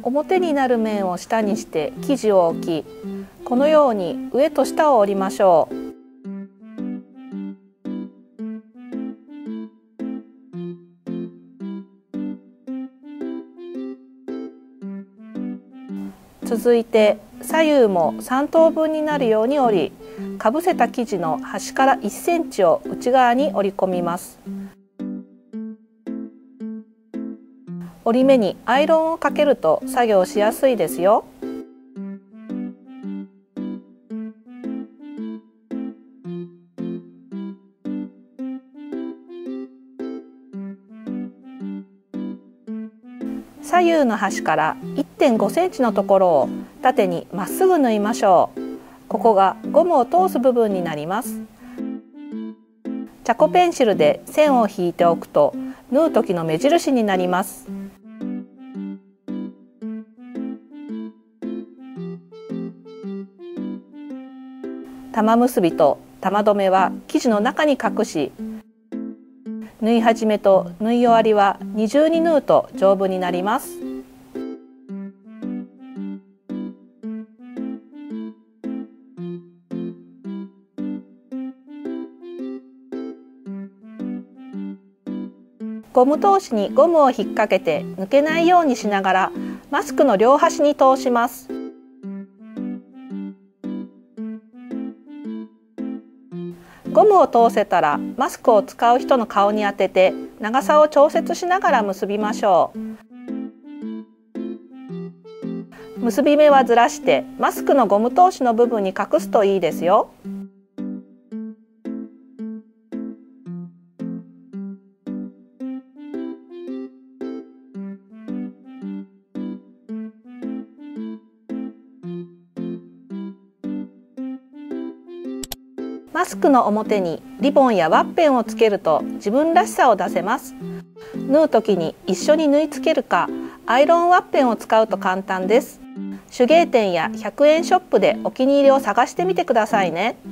表になる面を下にして生地を置き、このように上と下を折りましょう。続いて左右も3等分になるように折り、かぶせた生地の端から1センチを内側に折り込みます。折り目にアイロンをかけると作業しやすいですよ。左右の端から 1.5 センチのところを縦にまっすぐ縫いましょう。ここがゴムを通す部分になります。チャコペンシルで線を引いておくと縫う時の目印になります。玉結びと玉留めは生地の中に隠し、縫い始めと縫い終わりは二重に縫うと丈夫になります。ゴム通しにゴムを引っ掛けて抜けないようにしながらマスクの両端に通します。ゴムを通せたらマスクを使う人の顔に当てて長さを調節しながら結びましょう。結び目はずらしてマスクのゴム通しの部分に隠すといいですよ。マスクの表にリボンやワッペンをつけると自分らしさを出せます。縫う時に一緒に縫い付けるか、アイロンワッペンを使うと簡単です。手芸店や100円ショップでお気に入りを探してみてくださいね。